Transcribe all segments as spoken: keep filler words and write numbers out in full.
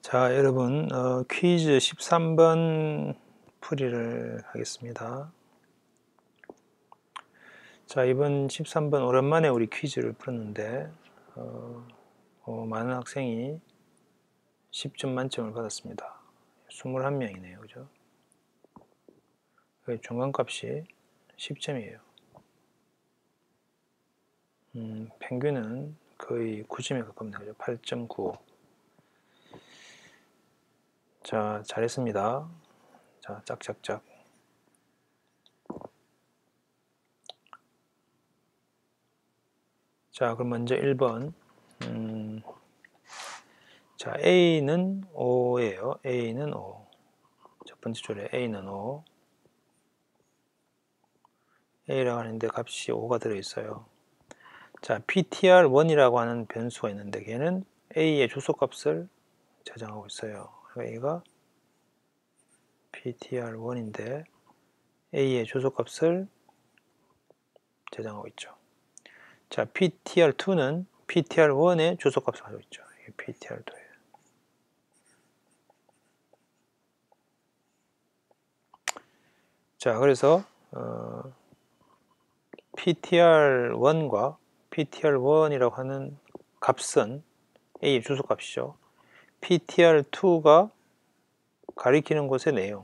자, 여러분, 어, 퀴즈 십삼 번 풀이를 하겠습니다. 자, 이번 십삼 번 오랜만에 우리 퀴즈를 풀었는데 어, 어, 많은 학생이 십 점 만점을 받았습니다. 이십일 명이네요. 그죠? 중간값이 십 점이에요. 음, 평균은 거의 구 점에 가깝네요. 그죠? 팔 점 구오. 자, 잘했습니다. 자, 짝짝짝. 자, 그럼 먼저 일 번. 음, 자, A는 오예요. A는 오. 첫 번째 줄에 A는 오. A라고 하는데 값이 오가 들어있어요. 자, 피티알원이라고 하는 변수가 있는데 걔는 A의 주소값을 저장하고 있어요. 그러니까 A가 피티알원인데 A의 주소값을 저장하고 있죠. 자, 피티알투는 피티알원의 주소값을 가지고 있죠. 이게 피티알투예요. 자, 그래서 어, 피티알원과 피티알원이라고 하는 값은 A의 주소값이죠. 피티알투가 가리키는 곳의 내용,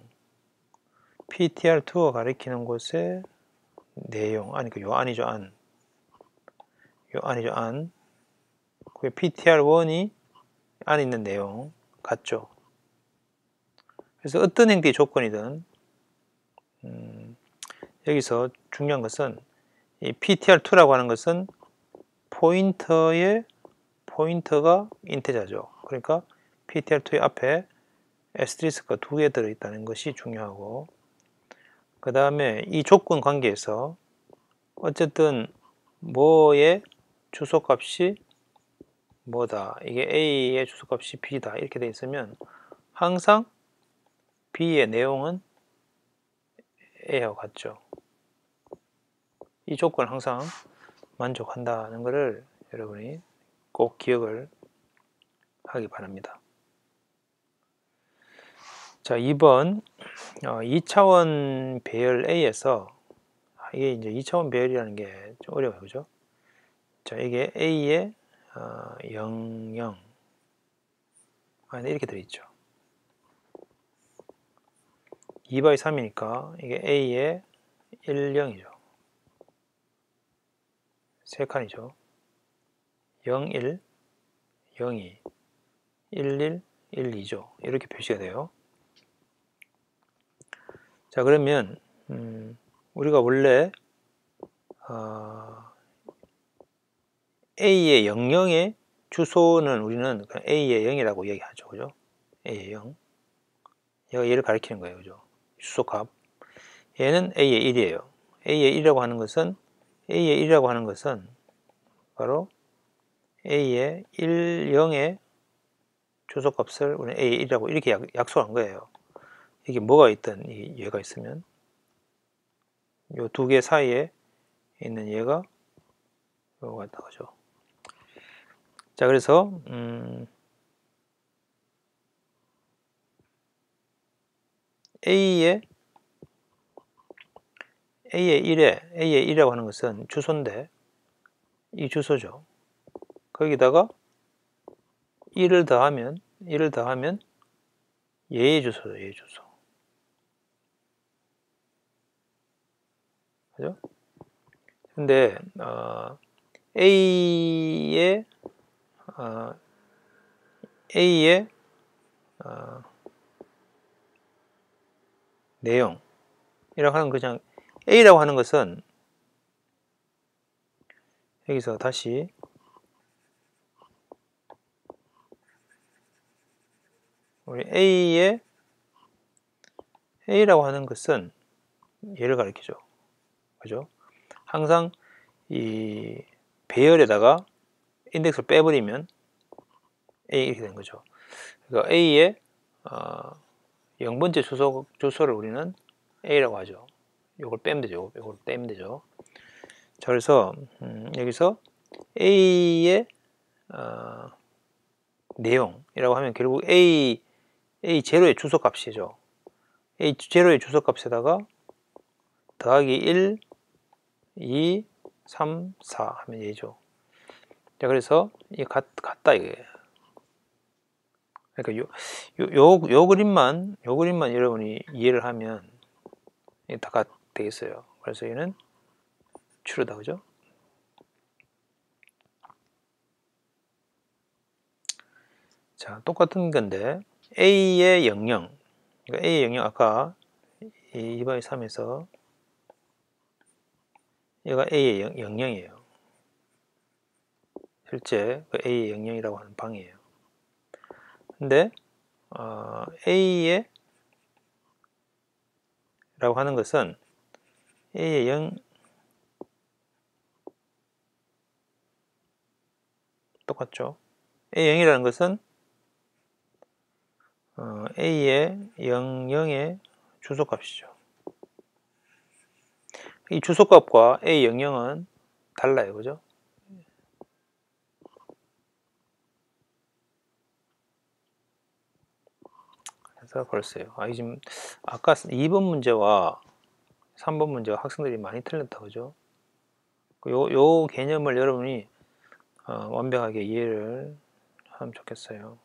피티알투가 가리키는 곳의 내용, 아니 그 요 안이죠, 안. 요 안이죠, 안. 그 피티알원이 안에 있는 내용 같죠. 그래서 어떤 행태 조건이든 음, 여기서 중요한 것은 이 피티알투라고 하는 것은 포인터의 포인터가 인테자죠. 그러니까 피티알투의 앞에 에스테리스크가 두 개 들어있다는 것이 중요하고, 그 다음에 이 조건 관계에서 어쨌든 뭐의 주소값이 뭐다, 이게 A의 주소값이 B다 이렇게 되어 있으면 항상 B의 내용은 A하고 같죠. 이 조건을 항상 만족한다는 것을 여러분이 꼭 기억을 하기 바랍니다. 자, 이 번 어, 이 차원 배열 A에서, 이게 이제 이 차원 배열이라는 게 좀 어려워요. 그죠? 자, 이게 A의 어, 영, 영 안에 이렇게 들어있죠. 이 바이 삼이니까 이게 A의 일, 영이죠. 세 칸이죠. 영, 일, 영, 이, 일, 일, 일, 이죠. 이렇게 표시가 돼요. 자, 그러면 음, 우리가 원래 어, A의 영영의 주소는 우리는 A의 영이라고 얘기하죠. 그죠? A의 영. 얘가 얘를 가리키는 거예요. 그죠? 주소값. 얘는 A의 일이에요. A의 일이라고 하는 것은, A의 일이라고 하는 것은 바로 A의 일, 영의 주소값을 우리는 A의 일이라고 이렇게 약, 약속한 거예요. 이게 뭐가 있든 이 얘가 있으면 이 두 개 사이에 있는 얘가 이거 같다. 그죠? 자, 그래서 음, A의 A의 일에 A의 일이라고 하는 것은 주소인데 이 주소죠. 거기다가 일을 더하면 일을 더하면 얘의 주소죠. 얘의 주소. 그죠? 근데 어, A의 어, A의 어, 내용이라고 하는 그냥 A라고 하는 것은 여기서 다시 우리 A의 A라고 하는 것은 얘를 가리키죠. 그죠? 항상 이 배열에다가 인덱스를 빼버리면 A 이렇게 되는 거죠. 그러니까 A의 어, 영 번째 주소, 주소를 우리는 A라고 하죠. 이걸 빼면 되죠. 이걸 빼면 되죠. 자, 그래서 음, 여기서 A의 어, 내용이라고 하면 결국 A, A 제로의 주소값이죠. A 제로의 주소값에다가 더하기 일, 이, 삼, 사 하면 얘죠. 자, 그래서 이게 같, 같다 이거예요. 그러니까 요, 요, 요, 요 그림만, 요 그림만 여러분이 이해를 하면 이게 다 되겠어요. 그래서 얘는 true다, 그죠? 자, 똑같은 건데 A의 영영, 그러니까 A의 영영 아까 이 바이 삼에서 얘가 A의 영, 영영이에요. 실제 그 A의 영영이라고 하는 방이에요. 근데 어, A의 라고 하는 것은 A의 영 똑같죠? A의 영이라는 것은 어, A의 영영의 주소값이죠. 이 주소값과 A 영영은 달라요, 그죠? 그래서 벌써요. 아, 지금 아까 이 번 문제와 삼 번 문제와 학생들이 많이 틀렸다, 그죠? 요, 요 개념을 여러분이 어, 완벽하게 이해를 하면 좋겠어요.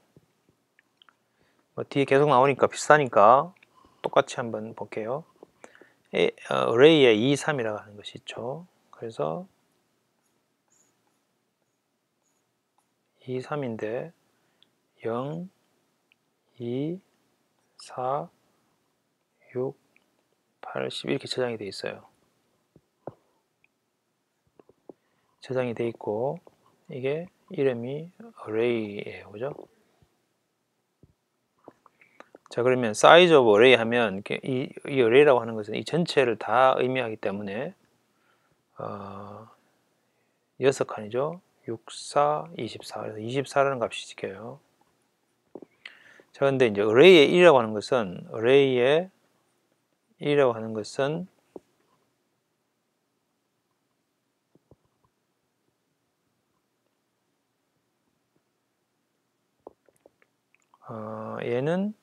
뭐 뒤에 계속 나오니까 비슷하니까 똑같이 한번 볼게요. 에, 어, array에 이, 삼이라고 하는 것이 있죠. 그래서 이, 삼인데 영, 이, 사, 육, 팔, 십 이렇게 저장이 되어 있어요. 저장이 되어 있고 이게 이름이 array예요, 그죠? 자, 그러면 size of array 하면 이, 이 array라고 하는 것은 이 전체를 다 의미하기 때문에 어, 여섯 칸이죠. 육, 사, 이십사. 그래서 이십사라는 값이 지켜요. 자, 근데 이제 array의 일이라고 하는 것은 array의 일이라고 하는 것은 어, 얘는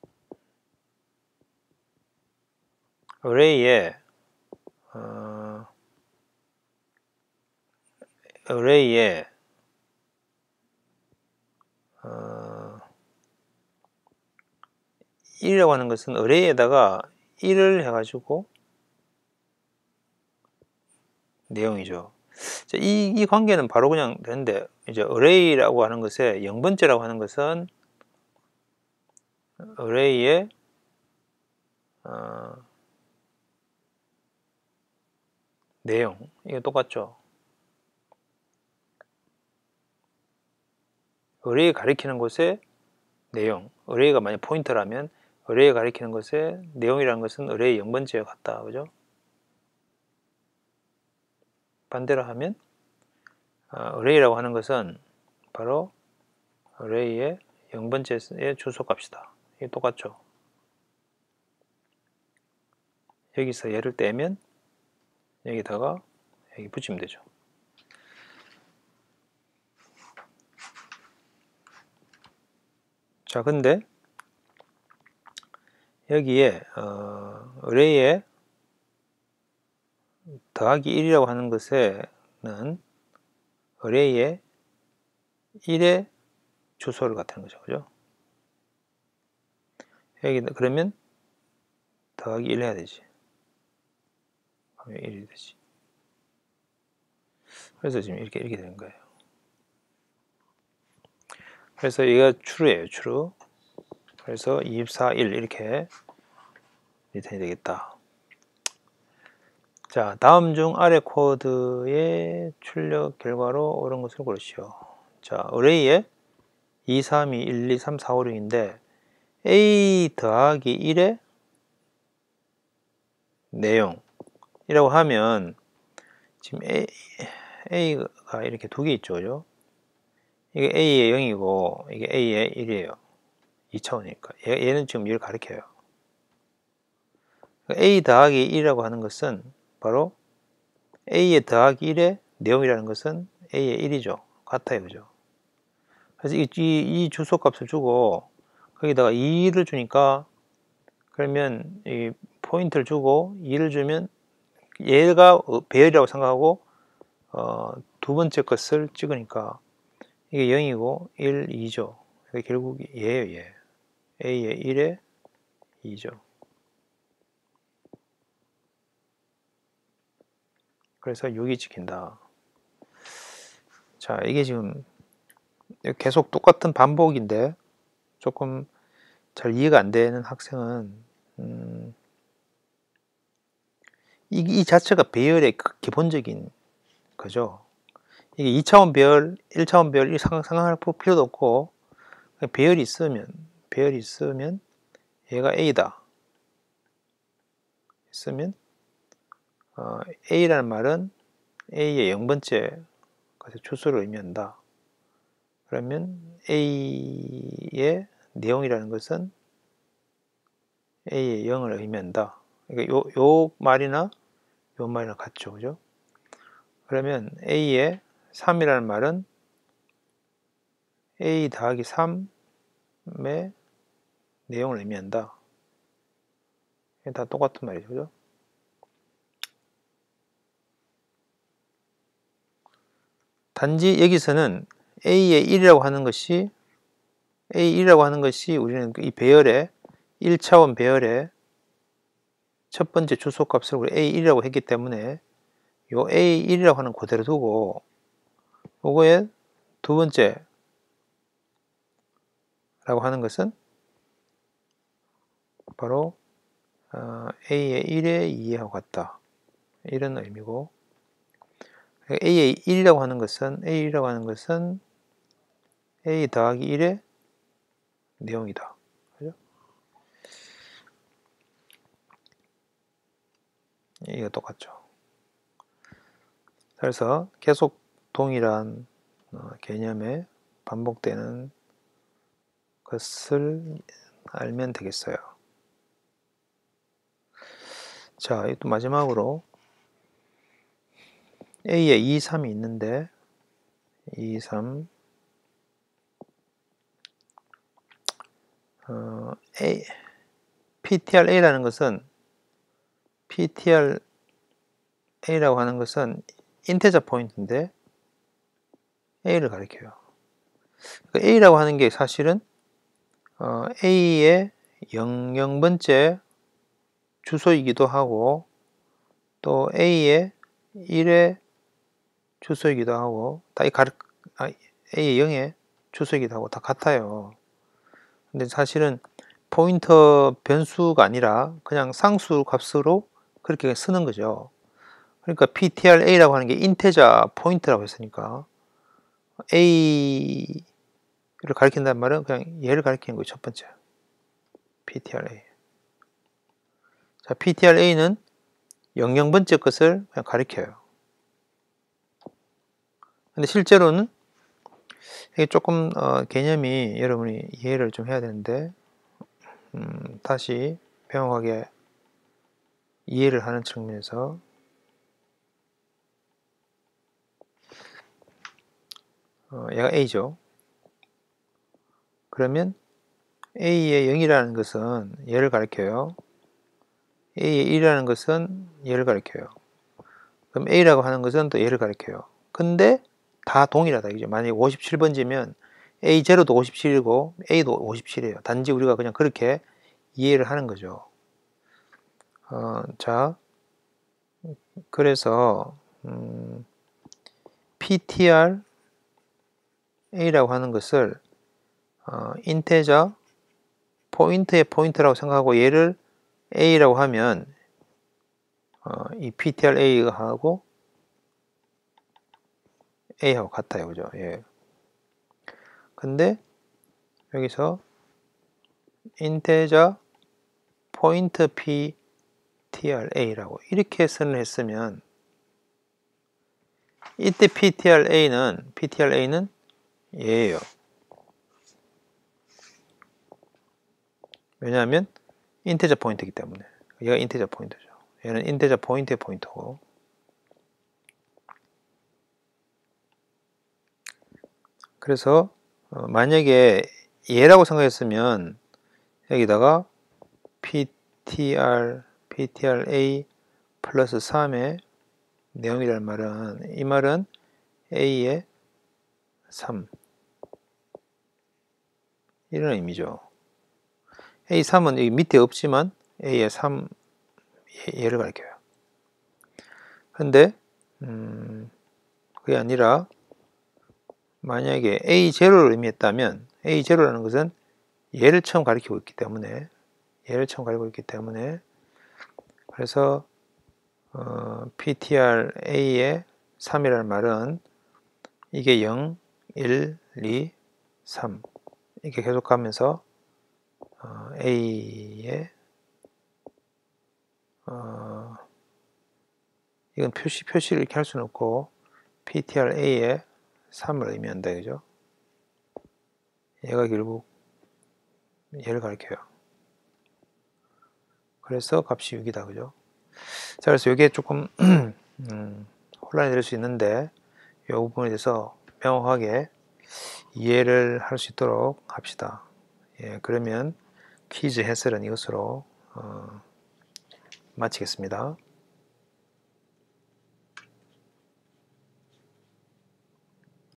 array의 어, array의 어, 일이라고 하는 것은 array에다가 일을 해가지고 내용이죠. 자, 이, 이 관계는 바로 그냥 되는데 이제 array라고 하는 것에 영 번째라고 하는 것은 array의 어, 내용 이거 똑같죠. array 가리키는 곳에 내용, array가 만약 포인터라면 array 가리키는 것에 내용이라는 것은 array 영 번째와 같다, 그죠? 반대로 하면 어, array라고 하는 것은 바로 array의 영 번째의 주소값이다. 이게 똑같죠. 여기서 얘를 떼면 여기다가 여기 붙이면 되죠. 자, 근데 여기에 어, array에 더하기 일이라고 하는 것에는 array에 일의 주소를 갖다는 거죠, 그죠? 여기 그러면 더하기 일 해야 되지. 그러면 일이 되지. 그래서 지금 이렇게 이렇게 되는 거예요. 그래서 얘가 true예요, true. 그래서 이십사, 일 이렇게 리턴이 되겠다. 자, 다음 중 아래 코드의 출력 결과로 옳은 것을 고르시오. 자, array에 이, 삼, 이, 일, 이, 삼, 사, 오, 육인데 A 더하기 일의 내용이라고 하면 지금 A, A가 이렇게 두 개 있죠, 그죠? 이게 A의 영이고 이게 A의 일이에요. 이 차원이니까. 얘, 얘는 지금 이를 가리켜요. A 더하기 일이라고 하는 것은 바로 A의 더하기 일의 내용이라는 것은 A의 일이죠. 같아요, 그죠? 그래서 이, 이, 이 주소 값을 주고 거기다가 이를 주니까 그러면 이 포인트를 주고 이를 주면 얘가 배열이라고 생각하고 어, 두 번째 것을 찍으니까 이게 영이고 일, 이죠. 결국 얘예요, 얘. A에 일에 이죠. 그래서 육이 찍힌다. 자, 이게 지금 계속 똑같은 반복인데 조금 잘 이해가 안 되는 학생은 음, 이, 이 자체가 배열의 기본적인 거죠. 이게 이 차원 배열, 일 차원 배열 이 상상할 필요도 없고 배열이 있으면 배열이 있으면 얘가 A다. 있으면 어, A라는 말은 A의 영번째 것의 추수를 의미한다. 그러면 A의 내용이라는 것은 A의 영을 의미한다. 그러니까 요, 요 말이나 요 말이랑 같죠. 그죠? 그러면 A의 삼이라는 말은 A 더하기 삼의 내용을 의미한다. 다 똑같은 말이죠. 그죠? 단지 여기서는 A의 일이라고 하는 것이 에이 일이라고 하는 것이 우리는 이 배열의 일 차원 배열의 첫 번째 주소값을 우리 에이 일이라고 했기 때문에 요 에이 일이라고 하는 그대로 두고 요거의 두 번째 라고 하는 것은 바로 어, A의 일에 이하고 같다. 이런 의미고 A의 일이라고 하는 것은 에이 일이라고 하는 것은 A 더하기 일의 내용이다. 그죠? 이거 똑같죠. 그래서 계속 동일한 어, 개념에 반복되는 것을 알면 되겠어요. 자, 또 마지막으로 A에 이, 삼이 있는데 이, 삼 어, A, 피티알에이라는 것은 피티알에이라고 하는 것은 인테저 포인트인데 A를 가리켜요. 그러니까 A라고 하는 게 사실은 어, A의 영영번째 주소이기도 하고 또 A의 일의 주소이기도 하고 다 이 가르, 아, A의 영의 주소이기도 하고 다 같아요. 근데 사실은 포인터 변수가 아니라 그냥 상수 값으로 그렇게 쓰는 거죠. 그러니까 피티알에이라고 하는 게 인테저 포인트라고 했으니까 A를 가리킨다는 말은 그냥 얘를 가리키는 거예요. 첫 번째 피티알에이. 자, 피티알에이는 영영번째 것을 그냥 가리켜요. 근데 실제로는 이게 조금 어, 개념이 여러분이 이해를 좀 해야 되는데 음, 다시 명확하게 이해를 하는 측면에서 어, 얘가 A죠. 그러면 A의 영이라는 것은 얘를 가리켜요. A의 일이라는 것은 얘를 가리켜요. 그럼 A라고 하는 것은 또 얘를 가리켜요. 근데 다 동일하다. 이죠. 만약에 오십칠 번지면 에이 제로도 오십칠이고 A도 오십칠이에요. 단지 우리가 그냥 그렇게 이해를 하는 거죠. 어, 자, 그래서 음, 피티알에이라고 하는 것을 어, 인테저 포인트의 포인트라고 생각하고 얘를 A라고 하면 어, 이 피티알에이하고 A하고 같아요. 그죠? 예. 근데 여기서 인테저 포인트 피티알에이라고 이렇게 선언했으면 이때 피티알에이는 피티알에이는 얘예요. 왜냐하면 인테저 포인트이기 때문에 얘가 인테저 포인트죠. 얘는 인테저 포인트의 포인트고 그래서 어, 만약에 얘라고 생각했으면 여기다가 ptr, ptr-a 플러스 삼의 내용이란 말은, 이 말은 a의 삼, 이런 의미죠. 에이 삼은 여기 밑에 없지만 a의 삼, 얘를 가리켜요. 근데 음, 그게 아니라 만약에 에이 제로를 의미했다면, 에이 제로라는 것은 얘를 처음 가리키고 있기 때문에, 얘를 처음 가리키고 있기 때문에, 그래서 어, ptr-a의 삼이라는 말은 이게 영, 일, 이, 삼 이렇게 계속 가면서 어, a의 어, 이건 표시, 표시를 이렇게 할 수는 없고 ptr-a의 삼을 의미한다, 그죠? 얘가 결국 얘를 가리켜요. 그래서 값이 육이다, 그죠? 자, 그래서 이게 조금 음, 혼란이 될 수 있는데 이 부분에 대해서 명확하게 이해를 할 수 있도록 합시다. 예, 그러면 퀴즈 해설은 이것으로 어, 마치겠습니다.